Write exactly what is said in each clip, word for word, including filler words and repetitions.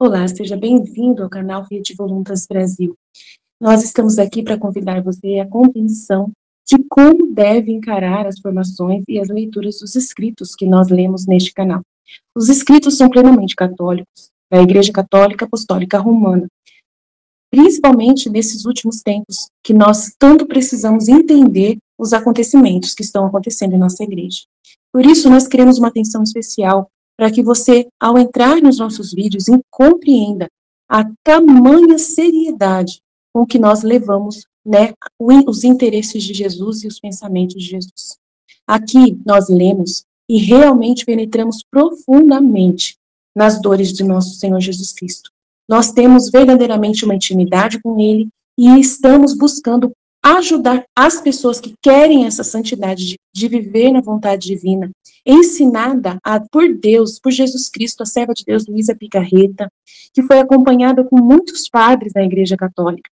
Olá, seja bem-vindo ao canal Fiat Voluntas Brasil. Nós estamos aqui para convidar você à compreensão de como deve encarar as formações e as leituras dos escritos que nós lemos neste canal. Os escritos são plenamente católicos, da Igreja Católica Apostólica Romana, principalmente nesses últimos tempos, que nós tanto precisamos entender os acontecimentos que estão acontecendo em nossa igreja. Por isso, nós queremos uma atenção especial para que você, ao entrar nos nossos vídeos, compreenda a tamanha seriedade com que nós levamos, né, os interesses de Jesus e os pensamentos de Jesus. Aqui nós lemos e realmente penetramos profundamente nas dores de nosso Senhor Jesus Cristo. Nós temos verdadeiramente uma intimidade com Ele e estamos buscando ajudar as pessoas que querem essa santidade de, de viver na vontade divina, ensinada a, por Deus, por Jesus Cristo, a serva de Deus, Luísa Picarreta, que foi acompanhada com muitos padres da Igreja Católica.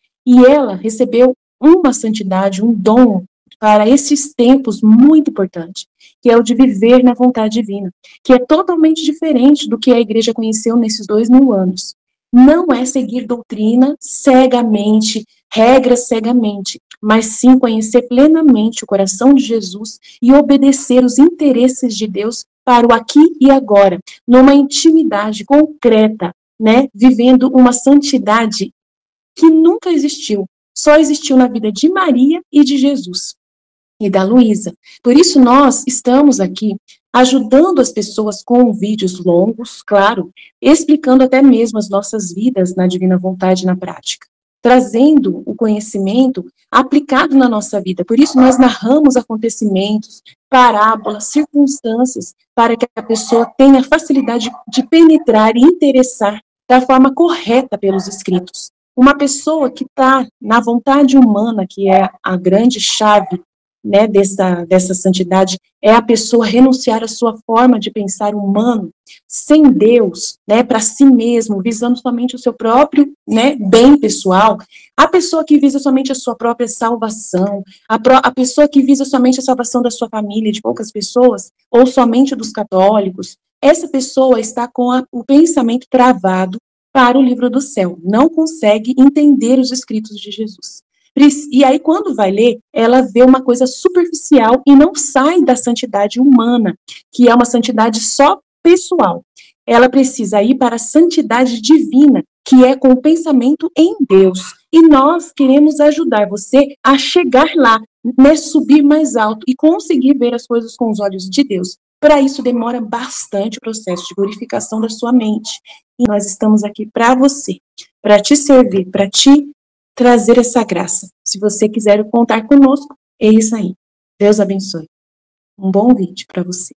E ela recebeu uma santidade, um dom para esses tempos muito importante, que é o de viver na vontade divina, que é totalmente diferente do que a Igreja conheceu nesses dois mil anos. Não é seguir doutrina cegamente, regras cegamente, mas sim conhecer plenamente o coração de Jesus e obedecer os interesses de Deus para o aqui e agora, numa intimidade concreta, né, vivendo uma santidade que nunca existiu, só existiu na vida de Maria e de Jesus e da Luísa. Por isso nós estamos aqui ajudando as pessoas com vídeos longos, claro, explicando até mesmo as nossas vidas na divina vontade na prática, trazendo o conhecimento aplicado na nossa vida. Por isso nós narramos acontecimentos, parábolas, circunstâncias, para que a pessoa tenha facilidade de penetrar e interessar da forma correta pelos escritos. Uma pessoa que está na vontade humana, que é a grande chave, né, dessa, dessa santidade, é a pessoa renunciar à sua forma de pensar humano, sem Deus, né, para si mesmo, visando somente o seu próprio, né, bem pessoal. A pessoa que visa somente a sua própria salvação, a, pro, a pessoa que visa somente a salvação da sua família, de poucas pessoas, ou somente dos católicos, essa pessoa está com a, o pensamento travado para o livro do céu, não consegue entender os escritos de Jesus. E aí, quando vai ler, ela vê uma coisa superficial e não sai da santidade humana, que é uma santidade só pessoal. Ela precisa ir para a santidade divina, que é com o pensamento em Deus. E nós queremos ajudar você a chegar lá, né, subir mais alto e conseguir ver as coisas com os olhos de Deus. Para isso, demora bastante o processo de purificação da sua mente. E nós estamos aqui para você, para te servir, para te trazer essa graça. Se você quiser contar conosco, é isso aí. Deus abençoe. Um bom vídeo para você.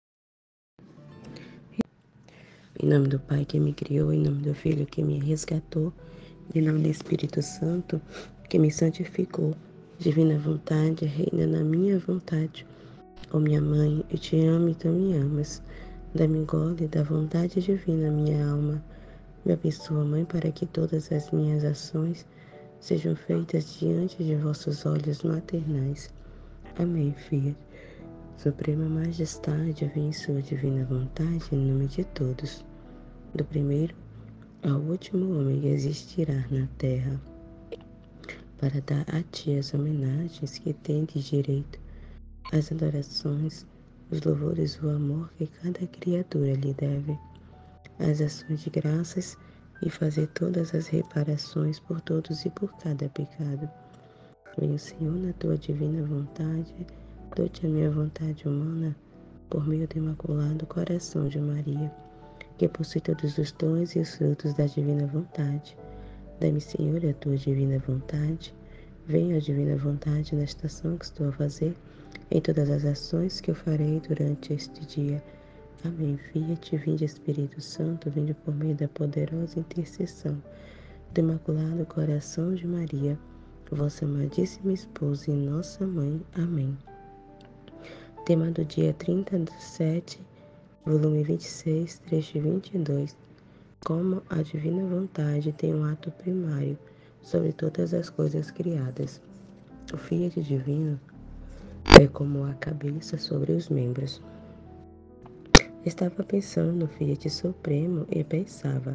Em nome do Pai que me criou, em nome do Filho que me resgatou, em nome do Espírito Santo que me santificou. Divina vontade, reina na minha vontade. Ó minha mãe, eu te amo e tu me amas. Dá-me gole da vontade divina, minha alma. Me abençoa, Mãe, para que todas as minhas ações sejam feitas diante de vossos olhos maternais. Amém, Filha. Suprema Majestade, vem em sua divina vontade, em nome de todos, do primeiro ao último homem que existirá na terra, para dar a ti as homenagens que tendes direito, as adorações, os louvores, o amor que cada criatura lhe deve, as ações de graças e fazer todas as reparações por todos e por cada pecado. Venha, Senhor, na tua divina vontade, dou-te a minha vontade humana, por meio do imaculado coração de Maria, que possui todos os dons e os frutos da divina vontade. Dá-me, Senhor, a tua divina vontade. Venha a divina vontade nesta ação que estou a fazer, em todas as ações que eu farei durante este dia. Amém. Fiat, vinde Espírito Santo, vinde por meio da poderosa intercessão do imaculado coração de Maria, vossa amadíssima esposa e nossa mãe. Amém. Tema do dia trinta do sete, volume vinte e seis, trecho vinte e dois. Como a divina vontade tem um ato primário sobre todas as coisas criadas. O Fiat divino é como a cabeça sobre os membros. Estava pensando no Fiat Supremo e pensava,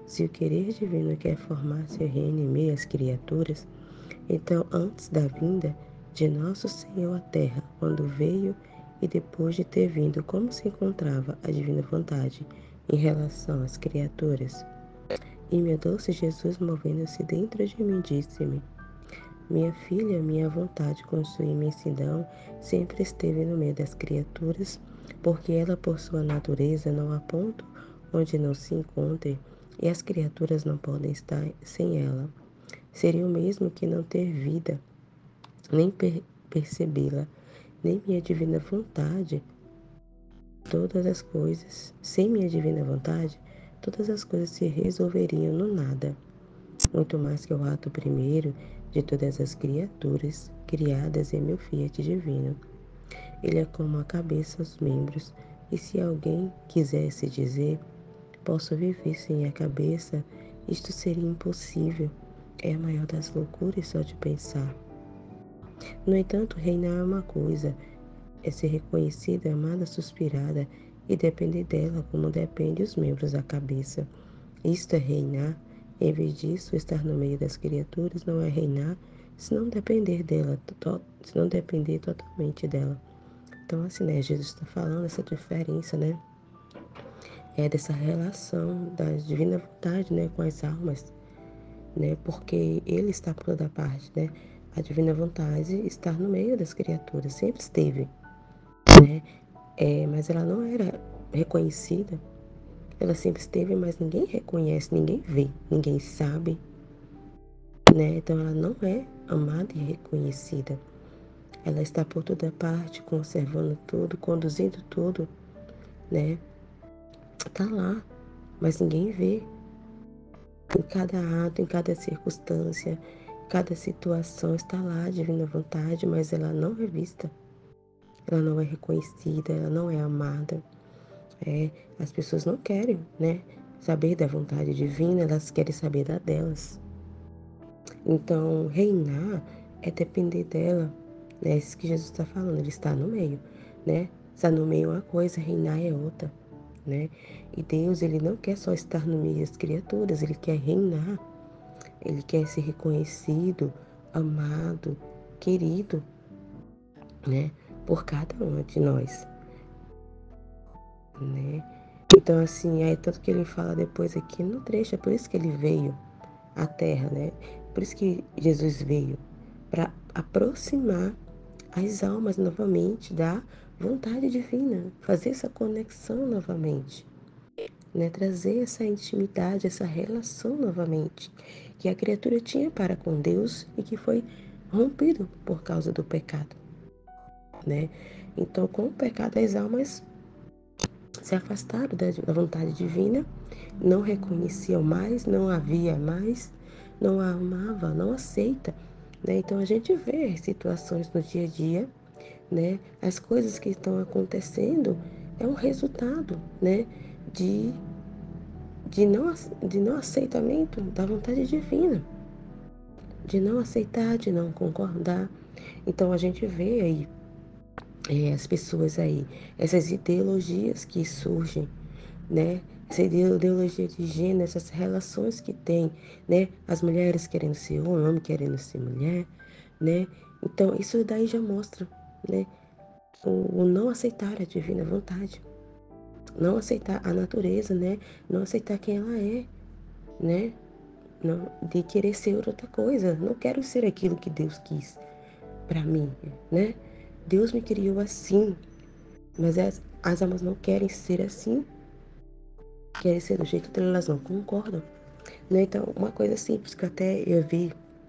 Se o querer divino quer formar seu reino em meio às criaturas, então antes da vinda de nosso Senhor à Terra, quando veio e depois de ter vindo, como se encontrava a divina vontade em relação às criaturas? E meu doce Jesus, movendo-se dentro de mim, disse-me: minha filha, minha vontade com sua imensidão sempre esteve no meio das criaturas, porque ela, por sua natureza, não há ponto onde não se encontre, e as criaturas não podem estar sem ela. Seria o mesmo que não ter vida, nem per percebê-la, nem minha divina vontade. Todas as coisas, sem minha divina vontade, todas as coisas se resolveriam no nada. Muito mais que o ato primeiro de todas as criaturas criadas em meu fiat divino. Ele é como a cabeça aos membros, e se alguém quisesse dizer, posso viver sem a cabeça, isto seria impossível. É a maior das loucuras só de pensar. No entanto, reinar é uma coisa, é ser reconhecida, amada, suspirada, e depender dela como depende os membros da cabeça. Isto é reinar. Em vez disso, estar no meio das criaturas não é reinar, se não depender dela, se não depender totalmente dela. Então, assim, né, Jesus está falando essa diferença, né, é dessa relação da divina vontade, né, com as almas, né, porque ele está por toda parte, né, a divina vontade está no meio das criaturas, sempre esteve, né, é, mas ela não era reconhecida. Ela sempre esteve, mas ninguém reconhece, ninguém vê, ninguém sabe, né? Então ela não é amada e reconhecida. Ela está por toda parte, conservando tudo, conduzindo tudo, né? Tá lá, mas ninguém vê. Em cada ato, em cada circunstância, cada situação está lá a divina vontade, mas ela não é vista. Ela não é reconhecida, ela não é amada. É, as pessoas não querem, né, saber da vontade divina, elas querem saber da delas. Então, reinar é depender dela, né? É isso que Jesus está falando, ele está no meio, né? Está no meio é uma coisa, reinar é outra, né? E Deus, ele não quer só estar no meio das criaturas, ele quer reinar, ele quer ser reconhecido, amado, querido, né? Por cada uma de nós, né? Então, assim, aí tanto que ele fala depois aqui no trecho, é por isso que ele veio à Terra, né? Por isso que Jesus veio, para aproximar as almas novamente da vontade divina, fazer essa conexão novamente, né? Trazer essa intimidade, essa relação novamente, que a criatura tinha para com Deus e que foi rompido por causa do pecado, né? Então, com o pecado, as almas se afastaram da vontade divina, não reconheciam mais, não havia mais, não a amava, não aceita, né? Então a gente vê situações no dia a dia, né? As coisas que estão acontecendo é um resultado, né? De, de, não, de não aceitamento da vontade divina, de não aceitar, de não concordar. Então a gente vê aí é, as pessoas aí, essas ideologias que surgem, né? Essa ideologia de gênero, essas relações que tem, né? As mulheres querendo ser homem, homem querendo ser mulher, né? Então, isso daí já mostra, né? O, o não aceitar a divina vontade, não aceitar a natureza, né? Não aceitar quem ela é, né? Não, de querer ser outra coisa. Não quero ser aquilo que Deus quis para mim, né? Deus me criou assim, mas as, as almas não querem ser assim, querem ser do jeito dela, elas não concordam. Né? Então, uma coisa simples que até eu vi,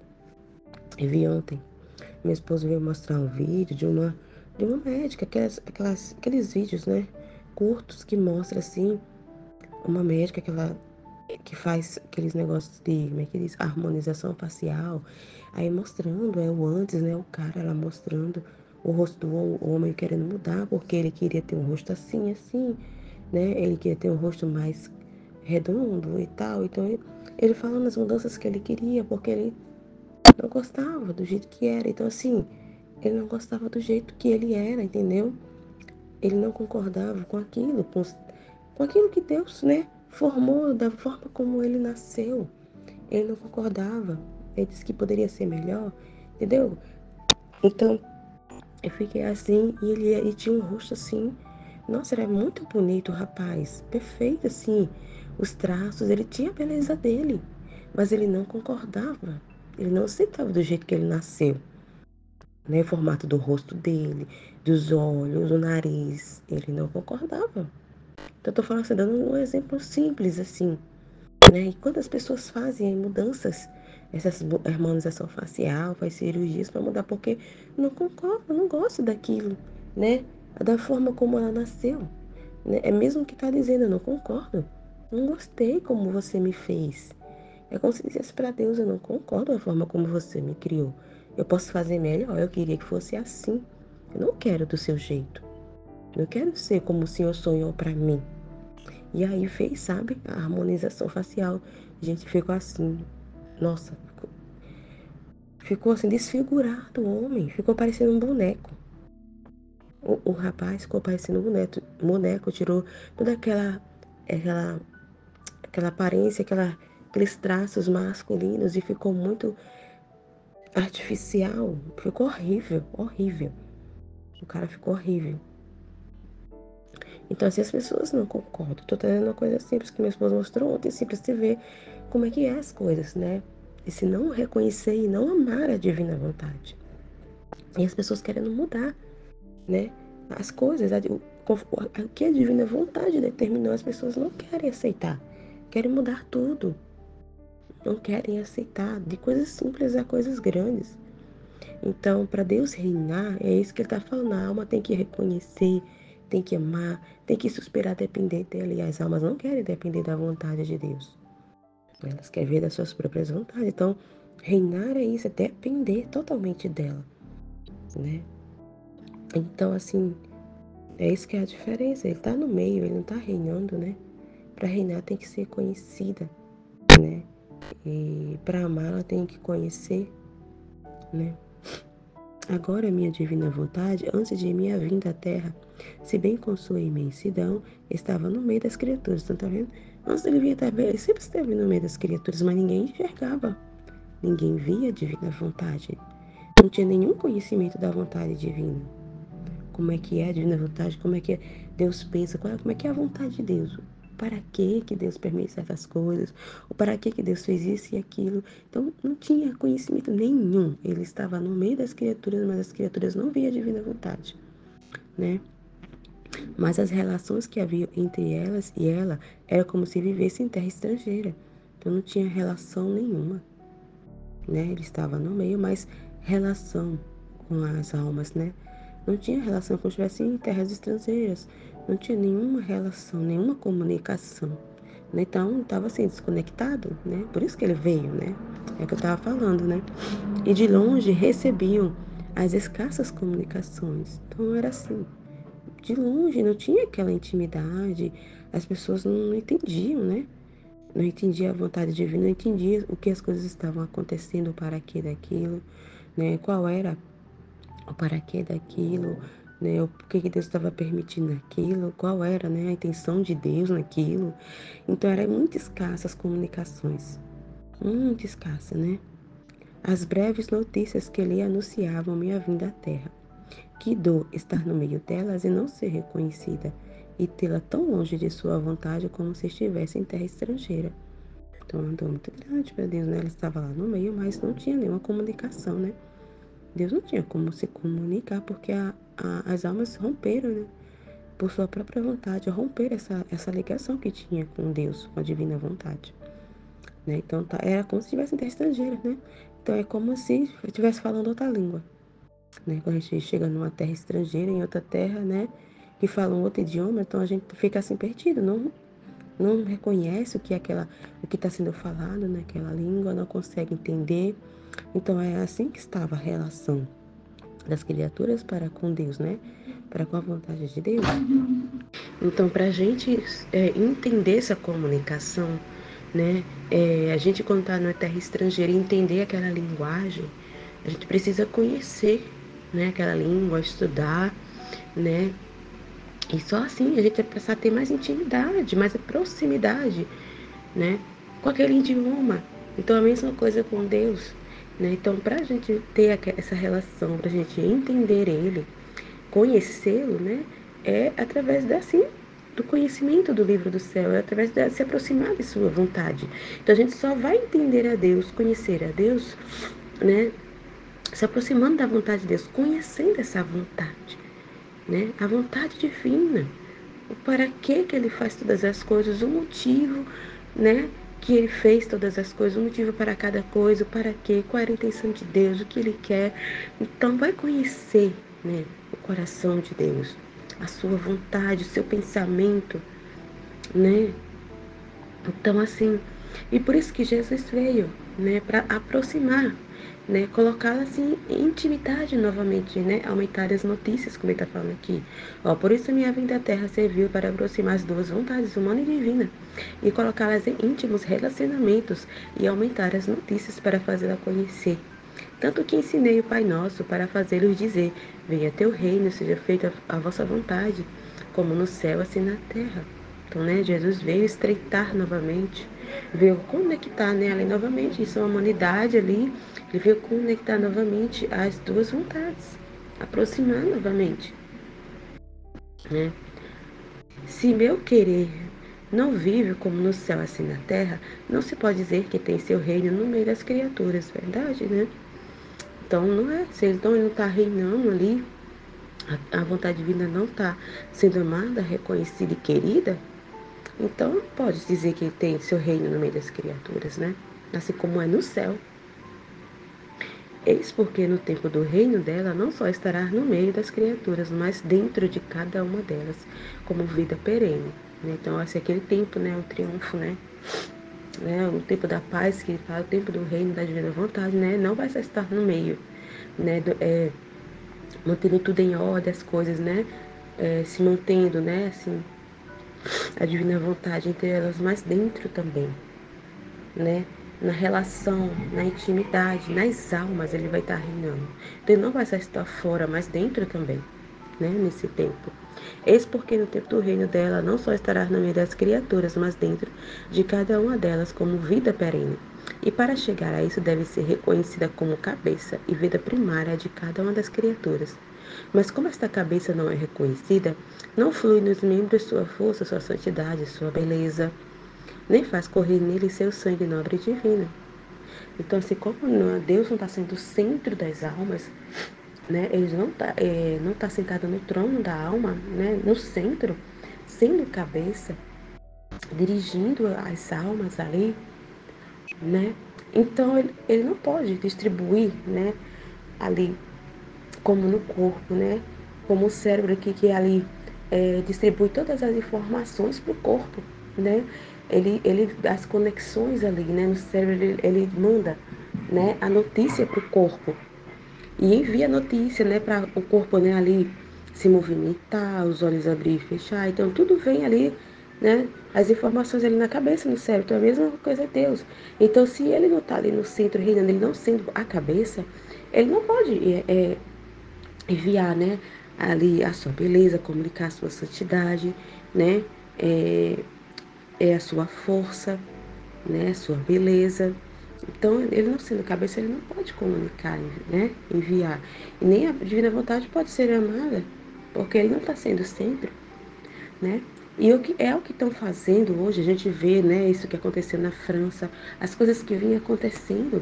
eu vi ontem, meu esposo veio mostrar um vídeo de uma, de uma médica, aquelas, aquelas, aqueles vídeos, né, curtos que mostra assim, uma médica que ela que faz aqueles negócios de, como é que diz, harmonização facial, aí mostrando, é o antes, né, o cara, ela mostrando o rosto do homem querendo mudar, porque ele queria ter um rosto assim, assim, né, ele queria ter um rosto mais redondo e tal, então ele, ele falando as mudanças que ele queria, porque ele não gostava do jeito que era, então assim, ele não gostava do jeito que ele era, entendeu? Ele não concordava com aquilo, com, com aquilo que Deus, né, formou da forma como ele nasceu. Ele não concordava. Ele disse que poderia ser melhor, entendeu? Então, eu fiquei assim, e ele, ele tinha um rosto assim. Nossa, era muito bonito o rapaz. Perfeito, assim. Os traços, ele tinha a beleza dele. Mas ele não concordava. Ele não aceitava do jeito que ele nasceu. Né? O formato do rosto dele, dos olhos, o nariz. Ele não concordava. Então, eu tô falando assim, dando um exemplo simples, assim. Né? E quantas pessoas fazem mudanças, essas harmonização facial, faz cirurgias para mudar, porque não concordo, não gosto daquilo, né? Da forma como ela nasceu. Né? É mesmo que tá dizendo, eu não concordo. Não gostei como você me fez. É como se dissesse para Deus, eu não concordo da forma como você me criou. Eu posso fazer melhor, eu queria que fosse assim. Eu não quero do seu jeito. Eu quero ser como o Senhor sonhou para mim. E aí fez, sabe, a harmonização facial. A gente ficou assim, nossa, ficou, ficou assim desfigurado o homem, ficou parecendo um boneco. O, o rapaz ficou parecendo um boneco, boneco, tirou toda aquela, aquela, aquela aparência, aquela, aqueles traços masculinos e ficou muito artificial. Ficou horrível, horrível. O cara ficou horrível. Então, assim, as pessoas não concordam. Estou trazendo uma coisa simples que minha esposa mostrou ontem, simples de ver como é que é as coisas, né? E se não reconhecer e não amar a divina vontade. E as pessoas querendo mudar, né? As coisas, a, o, o que a divina vontade determinou, as pessoas não querem aceitar. Querem mudar tudo. Não querem aceitar, de coisas simples a coisas grandes. Então, para Deus reinar, é isso que ele está falando. A alma tem que reconhecer, tem que amar, tem que suspirar, depender dele. E as almas não querem depender da vontade de Deus. Elas querem ver das suas próprias vontades. Então, reinar é isso, é depender totalmente dela, né? Então, assim, é isso que é a diferença. Ele está no meio, ele não está reinando, né? Para reinar tem que ser conhecida, né? E para amar ela tem que conhecer, né? Agora, minha divina vontade, antes de minha vinda à terra, se bem com sua imensidão, estava no meio das criaturas. Então, tá vendo? Antes dele vir à terra, ele sempre esteve no meio das criaturas, mas ninguém enxergava. Ninguém via a divina vontade. Não tinha nenhum conhecimento da vontade divina. Como é que é a divina vontade? Como é que Deus pensa? Como é que é a vontade de Deus? Para que que Deus permite certas coisas? Ou para que que Deus fez isso e aquilo? Então, não tinha conhecimento nenhum. Ele estava no meio das criaturas, mas as criaturas não viam a divina vontade, né? Mas as relações que havia entre elas e ela era como se vivessem em terra estrangeira. Então, não tinha relação nenhuma, né? Ele estava no meio, mas relação com as almas, né? Não tinha relação como se estivesse em terras estrangeiras. Não tinha nenhuma relação, nenhuma comunicação. Né? Então, estava assim, desconectado, né? Por isso que ele veio, né? É o que eu estava falando, né? E de longe recebiam as escassas comunicações. Então, era assim. De longe, não tinha aquela intimidade. As pessoas não entendiam, né? Não entendia a vontade divina, não entendia o que as coisas estavam acontecendo, o para quê daquilo, né? Qual era o para quê daquilo, né? O que que Deus estava permitindo aquilo, qual era, né, a intenção de Deus naquilo. Então, eram muito escassas as comunicações, muito escassa, né? As breves notícias que lhe anunciavam minha vinda à terra. Que dor estar no meio delas e não ser reconhecida, e tê-la tão longe de sua vontade como se estivesse em terra estrangeira. Então, uma dor muito grande para Deus, né? Ela estava lá no meio, mas não tinha nenhuma comunicação, né? Deus não tinha como se comunicar, porque a, a, as almas romperam, né? Por sua própria vontade, romperam essa, essa ligação que tinha com Deus, com a divina vontade. Né? Então, tá, era como se estivesse em terra estrangeira, né? Então, é como se estivesse falando outra língua. Né? Quando a gente chega numa terra estrangeira, em outra terra, né? Que fala um outro idioma, então a gente fica assim perdido, não, não reconhece o que é aquela, o que está sendo falado naquela língua, não consegue entender. Então, é assim que estava a relação das criaturas para com Deus, né? Para com a vontade de Deus. Então, para a gente é, entender essa comunicação, né? É, a gente quando está numa terra estrangeira e entender aquela linguagem, a gente precisa conhecer, né? Aquela língua, estudar, né? E só assim a gente vai passar a ter mais intimidade, mais proximidade, né, com aquele idioma. Então a mesma coisa com Deus, né? Então para a gente ter essa relação, para a gente entender Ele, conhecê-lo, né, é através da, assim, do conhecimento do livro do céu, é através de se aproximar de sua vontade. Então a gente só vai entender a Deus, conhecer a Deus, né, se aproximando da vontade de Deus, conhecendo essa vontade, né, a vontade divina. O para que que ele faz todas as coisas, o motivo, né, que ele fez todas as coisas, o motivo para cada coisa, o para quê, qual era a intenção de Deus, o que ele quer. Então vai conhecer, né, o coração de Deus, a sua vontade, o seu pensamento, né? Então, assim, e por isso que Jesus veio, né, para aproximar, né, colocá-la assim em intimidade novamente, né, aumentar as notícias, como ele está falando aqui. Ó, por isso minha vinda à Terra serviu para aproximar as duas vontades, humana e divina, e colocá-las em íntimos relacionamentos e aumentar as notícias para fazê-la conhecer. Tanto que ensinei o Pai Nosso para fazê-los dizer: venha teu reino, seja feita a vossa vontade, como no céu, assim na terra. Então, né, Jesus veio estreitar novamente, veio conectar, né, ali novamente, isso é uma humanidade ali, ele veio conectar novamente as duas vontades, aproximar novamente, né? Se meu querer não vive como no céu, assim na terra, não se pode dizer que tem seu reino no meio das criaturas, verdade, né? Então, não é, se ele, então ele não está reinando ali, a, a vontade divina não está sendo amada, reconhecida e querida, então pode dizer que ele tem seu reino no meio das criaturas, né? Assim como é no céu. Eis porque no tempo do reino dela não só estará no meio das criaturas, mas dentro de cada uma delas, como vida perene. Né? Então, esse é aquele tempo, né? O triunfo, né? né? O tempo da paz, que ele fala, o tempo do reino da divina vontade, né? Não vai só estar no meio, né? Do, é, mantendo tudo em ordem, as coisas, né? É, se mantendo, né? Assim, a divina vontade entre elas, mas dentro também, né? Na relação, na intimidade, nas almas, ele vai estar reinando. Então, ele não vai só estar fora, mas dentro também, né? Nesse tempo. Eis porque no tempo do reino dela não só estará no meio das criaturas, mas dentro de cada uma delas como vida perene. E para chegar a isso deve ser reconhecida como cabeça e vida primária de cada uma das criaturas. Mas como esta cabeça não é reconhecida, não flui nos membros sua força, sua santidade, sua beleza, nem faz correr nele seu sangue nobre e divino. Então, assim, como Deus não está sendo o centro das almas, né? Ele não está é, não tá sentado no trono da alma, né? No centro, sendo cabeça, dirigindo as almas ali, né? Então, ele, ele não pode distribuir, né? Ali, como no corpo, né? Como o cérebro aqui que ali é, distribui todas as informações para o corpo, né? Ele, ele, as conexões ali, né? No cérebro, ele, ele manda, né? A notícia para o corpo e envia a notícia, né? Para o corpo, né? Ali se movimentar, os olhos abrir e fechar. Então, tudo vem ali, né? As informações ali na cabeça, no cérebro. Então, a mesma coisa é Deus. Então, se ele não está ali no centro reinando, ele não sendo a cabeça, ele não pode é, é, enviar, né, ali a sua beleza, comunicar a sua santidade, né, é, é a sua força, né, a sua beleza. Então, ele não sendo cabeça, ele não pode comunicar, né, enviar. E nem a divina vontade pode ser amada, porque ele não está sendo sempre, né. E o que é o que estão fazendo hoje, a gente vê, né, isso que aconteceu na França, as coisas que vinham acontecendo,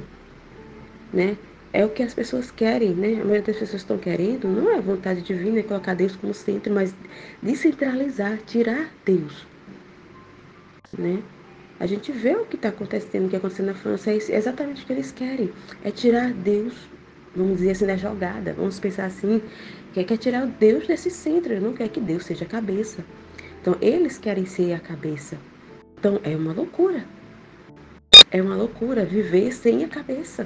né? É o que as pessoas querem, né? A maioria das pessoas estão querendo, não é a vontade divina, é colocar Deus como centro, mas descentralizar, tirar Deus, né? A gente vê o que está acontecendo, o que aconteceu na França, é exatamente o que eles querem, é tirar Deus, vamos dizer assim, da jogada, vamos pensar assim, que quer tirar o Deus desse centro, ele não quer que Deus seja a cabeça. Então, eles querem ser a cabeça. Então, é uma loucura. É uma loucura viver sem a cabeça.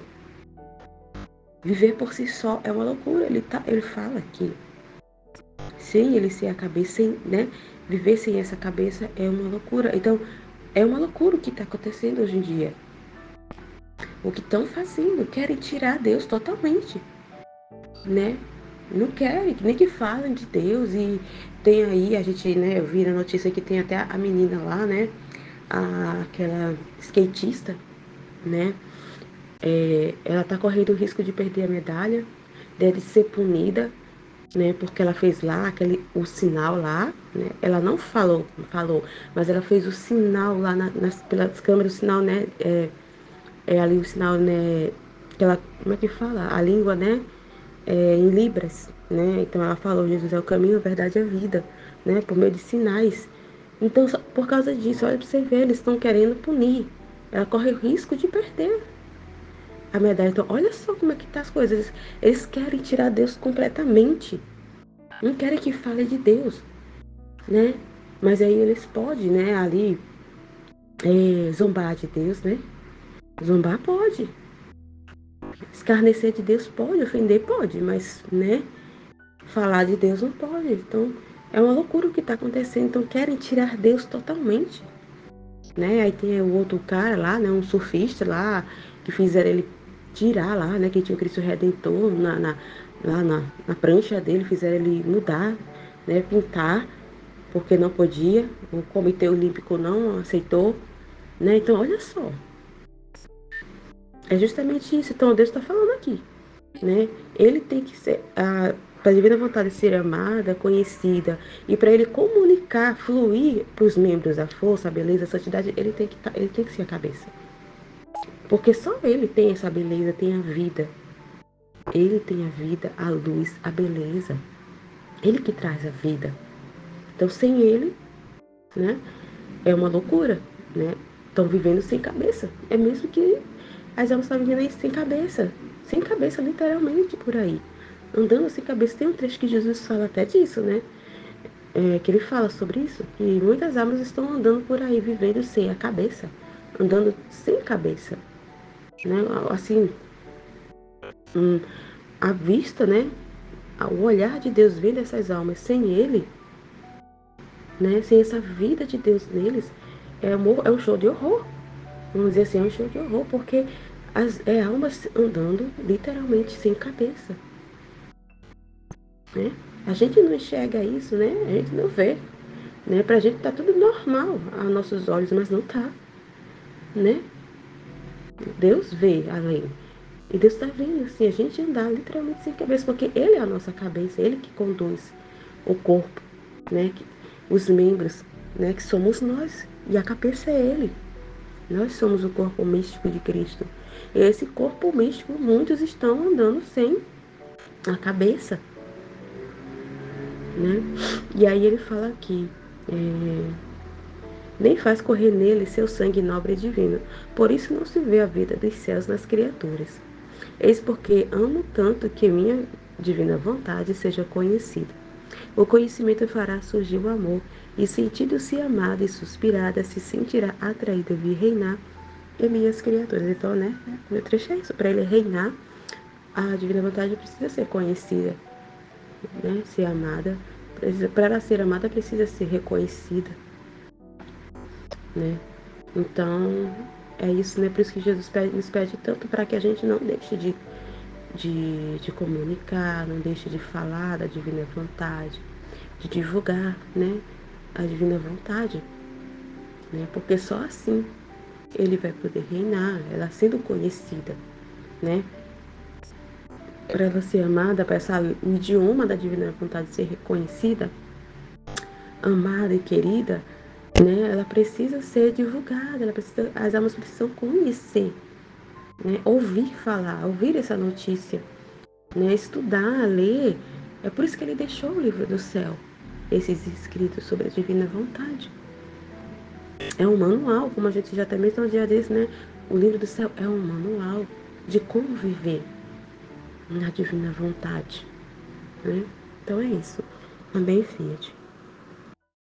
Viver por si só é uma loucura. Ele, tá, ele fala que sem ele ser a cabeça, sem, né, viver sem essa cabeça é uma loucura. Então, é uma loucura o que está acontecendo hoje em dia. O que estão fazendo, querem tirar Deus totalmente, né? Não querem, nem que falem de Deus. E tem aí, a gente, né, eu vi na notícia que tem até a menina lá, né, a, aquela skatista, né, é, ela tá correndo o risco de perder a medalha, deve ser punida, né, porque ela fez lá aquele, o sinal lá, né, ela não falou, falou, mas ela fez o sinal lá na, nas, pelas câmeras, o sinal, né, é, é ali o sinal, né, que ela, como é que fala? A língua, né, é, em Libras, né? Então ela falou, Jesus é o caminho, a verdade e a vida, né? Por meio de sinais. Então, só por causa disso, olha para você ver, eles estão querendo punir. Ela corre o risco de perder a medalha. Então, olha só como é que tá as coisas. Eles, eles querem tirar Deus completamente. Não querem que fale de Deus, né? Mas aí eles podem, né? Ali, é, zombar de Deus, né? Zombar pode. Escarnecer de Deus pode, ofender pode, mas, né? Falar de Deus não pode. Então, é uma loucura o que está acontecendo. Então, querem tirar Deus totalmente, né? Aí tem o outro cara lá, né? Um surfista lá, que fizeram ele tirar lá, né? Que tinha o Cristo Redentor na, na, lá na, na prancha dele, fizeram ele mudar, né? Pintar, porque não podia. O Comitê Olímpico não aceitou, né? Então, olha só. É justamente isso. Então, Deus está falando aqui, né? Ele tem que ser, a, para a divina vontade ser amada, conhecida, e para ele comunicar, fluir para os membros da força, a beleza, a santidade, ele tem que tá, ele tem que ser a cabeça. Porque só ele tem essa beleza, tem a vida. Ele tem a vida, a luz, a beleza. Ele que traz a vida. Então, sem ele, né, é uma loucura, né? Estão vivendo sem cabeça. É mesmo que as almas estão vivendo aí sem cabeça. Sem cabeça, literalmente, por aí. Andando sem cabeça. Tem um trecho que Jesus fala até disso, né? É, que ele fala sobre isso. Que muitas almas estão andando por aí, vivendo sem a cabeça. Andando sem cabeça. Né? Assim, hum, a vista, né? O olhar de Deus vendo essas almas sem ele, né? Sem essa vida de Deus neles, é um, é um show de horror. Vamos dizer assim, é um show de horror, porque as é, almas andando literalmente sem cabeça, né? A gente não enxerga isso, né? A gente não vê, né? Pra gente tá tudo normal aos nossos olhos, mas não tá, né? Deus vê além. E Deus está vendo assim, a gente andar literalmente sem cabeça, porque Ele é a nossa cabeça, Ele que conduz o corpo, né? Os membros, né? Que somos nós. E a cabeça é Ele. Nós somos o corpo místico de Cristo. E esse corpo místico, muitos estão andando sem a cabeça, né? E aí ele fala aqui, é, nem faz correr nele seu sangue nobre e divino. Por isso não se vê a vida dos céus nas criaturas. Eis porque amo tanto que minha divina vontade seja conhecida. O conhecimento fará surgir o amor, e sentindo-se amada e suspirada, se sentirá atraída a vir reinar em minhas criaturas. Então, né, meu trecho é isso. Para ele reinar, a divina vontade precisa ser conhecida, né, ser amada. Para ela ser amada, precisa ser reconhecida, né? Então, é isso, né? Por isso que Jesus nos pede tanto para que a gente não deixe de, de, de comunicar, não deixe de falar da divina vontade, de divulgar, né? A divina vontade, né? Porque só assim ele vai poder reinar, ela sendo conhecida, né? Para ela ser amada, para essa, o idioma da divina vontade ser reconhecida, amada e querida, né? Ela precisa ser divulgada, ela precisa, as almas precisam conhecer, né? Ouvir falar, ouvir essa notícia, né? Estudar, ler. É por isso que ele deixou o livro do céu, esses escritos sobre a divina vontade. É um manual, como a gente já até mesmo no dia desse, né? O livro do céu é um manual de como viver na divina vontade, né? Então é isso. Amém, Fiat.